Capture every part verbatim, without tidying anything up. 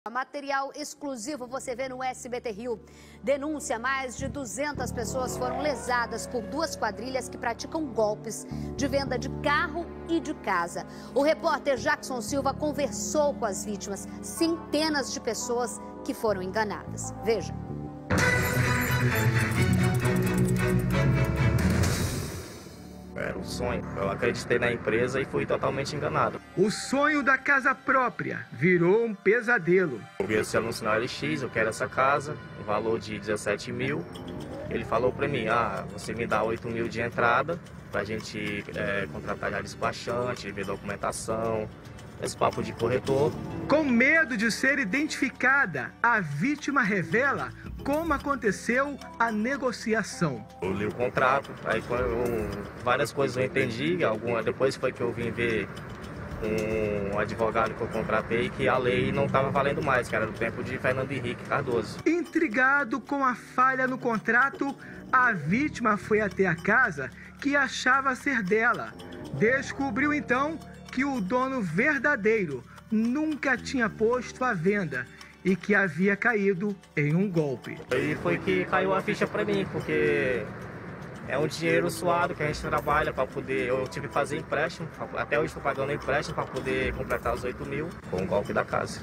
Material exclusivo você vê no S B T Rio. Denúncia: mais de duzentas pessoas foram lesadas por duas quadrilhas que praticam golpes de venda de carro e de casa. O repórter Jackson Silva conversou com as vítimas, centenas de pessoas que foram enganadas. Veja. Era um sonho. Eu acreditei na empresa e fui totalmente enganado. O sonho da casa própria virou um pesadelo. Eu vi esse anúncio na L X, eu quero essa casa, um valor de dezessete mil. Ele falou pra mim, ah, você me dá oito mil de entrada pra gente é, contratar já despachante, ver documentação, esse papo de corretor. Com medo de ser identificada, a vítima revela como aconteceu a negociação. Eu li o contrato, aí eu, várias coisas eu entendi, alguma, depois foi que eu vim ver um advogado que eu contratei que a lei não estava valendo mais, que era do tempo de Fernando Henrique Cardoso. Intrigado com a falha no contrato, a vítima foi até a casa que achava ser dela. Descobriu então que o dono verdadeiro nunca tinha posto à venda e que havia caído em um golpe. E foi que caiu a ficha para mim, porque é um dinheiro suado que a gente trabalha para poder... Eu tive que fazer empréstimo, até hoje estou pagando empréstimo para poder completar os oito mil com o golpe da casa.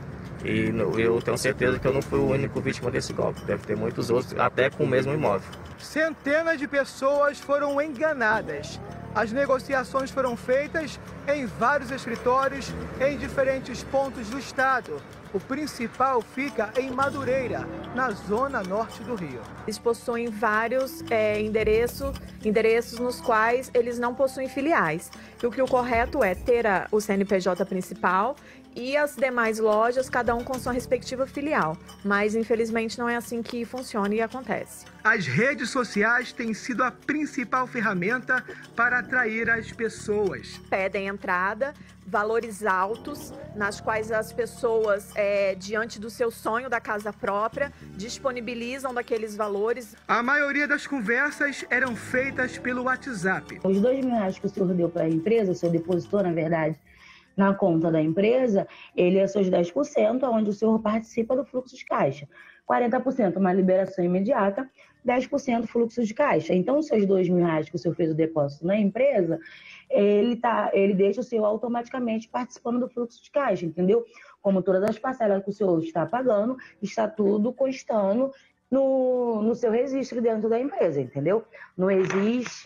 E eu tenho certeza que eu não fui o único vítima desse golpe, deve ter muitos outros, até com o mesmo imóvel. Centenas de pessoas foram enganadas. As negociações foram feitas em vários escritórios em diferentes pontos do estado. O principal fica em Madureira, na zona norte do Rio. Eles possuem vários é, endereço, endereços nos quais eles não possuem filiais. E o que o correto é ter a, o C N P J principal e as demais lojas, cada um com sua respectiva filial. Mas, infelizmente, não é assim que funciona e acontece. As redes sociais têm sido a principal ferramenta para atrair as pessoas. Pedem entrada, valores altos, nas quais as pessoas, é, diante do seu sonho da casa própria, disponibilizam daqueles valores. A maioria das conversas eram feitas pelo WhatsApp. Os dois mil reais que o senhor deu para a empresa, o senhor depositou, na verdade, na conta da empresa, ele é seus dez por cento, onde o senhor participa do fluxo de caixa. quarenta por cento uma liberação imediata, dez por cento fluxo de caixa. Então, os seus dois mil reais que o senhor fez o depósito na empresa, ele, tá, ele deixa o senhor automaticamente participando do fluxo de caixa, entendeu? Como todas as parcelas que o senhor está pagando, está tudo constando no, no seu registro dentro da empresa, entendeu? Não existe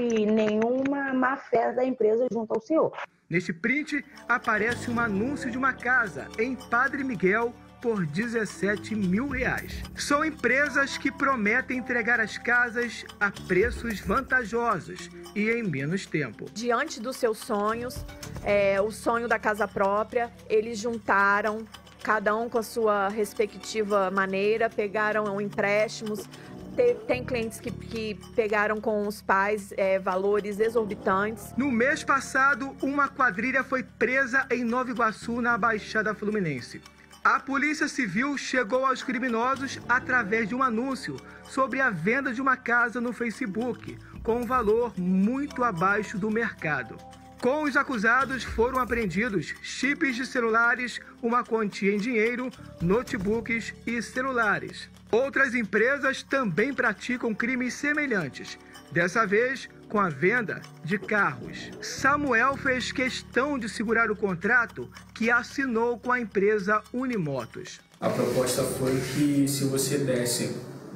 nenhuma má-fé da empresa junto ao senhor. Neste print, aparece um anúncio de uma casa em Padre Miguel por dezessete mil reais. São empresas que prometem entregar as casas a preços vantajosos e em menos tempo. Diante dos seus sonhos, é, o sonho da casa própria, eles juntaram, cada um com a sua respectiva maneira, pegaram empréstimos. Tem clientes que, que pegaram com os pais é, valores exorbitantes. No mês passado, uma quadrilha foi presa em Nova Iguaçu, na Baixada Fluminense. A Polícia Civil chegou aos criminosos através de um anúncio sobre a venda de uma casa no Facebook, com um valor muito abaixo do mercado. Com os acusados foram apreendidos chips de celulares, uma quantia em dinheiro, notebooks e celulares. Outras empresas também praticam crimes semelhantes, dessa vez com a venda de carros. Samuel fez questão de segurar o contrato que assinou com a empresa Unimotos. A proposta foi que se você desse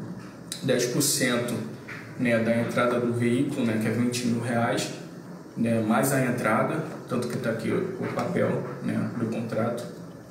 dez por cento, né, da entrada do veículo, né, que é vinte mil reais, né, mais a entrada, tanto que está aqui o papel, né, do contrato,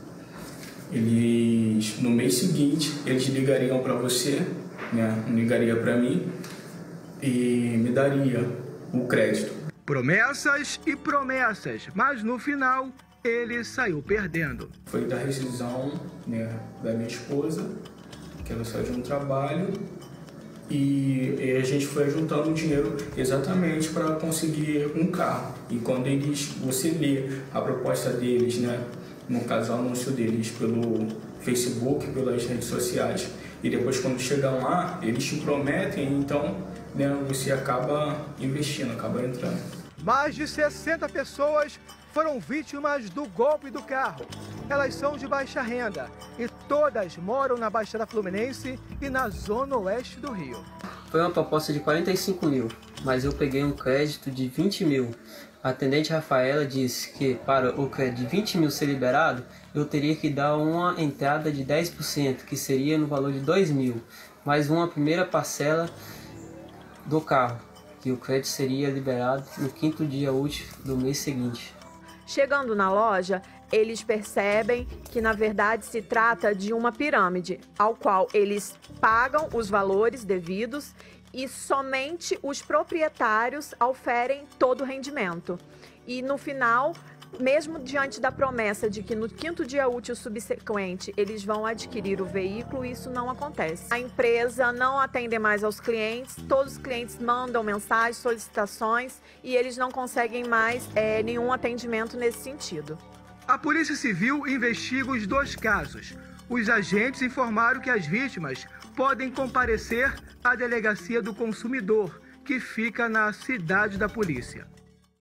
eles, no mês seguinte, eles ligariam para você, né, ligaria para mim e me daria o crédito. Promessas e promessas, mas no final ele saiu perdendo. Foi da rescisão, né, da minha esposa, que ela saiu de um trabalho, e, e a gente foi juntando dinheiro exatamente para conseguir um carro. E quando eles, você lê a proposta deles, né, no caso o anúncio deles pelo Facebook, pelas redes sociais, e depois quando chegam lá, eles te prometem, então, né, você acaba investindo, acaba entrando. Mais de sessenta pessoas foram vítimas do golpe do carro. Elas são de baixa renda e todas moram na Baixada Fluminense e na zona oeste do Rio. Foi uma proposta de quarenta e cinco mil, mas eu peguei um crédito de vinte mil. A atendente Rafaela disse que para o crédito de vinte mil ser liberado, eu teria que dar uma entrada de dez por cento, que seria no valor de dois mil, mais uma primeira parcela do carro, que o crédito seria liberado no quinto dia útil do mês seguinte. Chegando na loja, eles percebem que, na verdade, se trata de uma pirâmide, ao qual eles pagam os valores devidos e somente os proprietários oferem todo o rendimento. E, no final, mesmo diante da promessa de que no quinto dia útil subsequente eles vão adquirir o veículo, isso não acontece. A empresa não atende mais aos clientes, todos os clientes mandam mensagens, solicitações e eles não conseguem mais é, nenhum atendimento nesse sentido. A Polícia Civil investiga os dois casos. Os agentes informaram que as vítimas podem comparecer à Delegacia do Consumidor, que fica na Cidade da Polícia.